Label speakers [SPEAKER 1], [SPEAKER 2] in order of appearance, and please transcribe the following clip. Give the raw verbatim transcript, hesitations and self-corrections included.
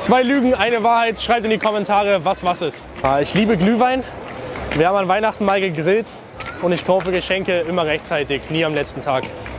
[SPEAKER 1] Zwei Lügen, eine Wahrheit. Schreibt in die Kommentare, was was ist. Ich liebe Glühwein. Wir haben an Weihnachten mal gegrillt und ich kaufe Geschenke immer rechtzeitig, nie am letzten Tag.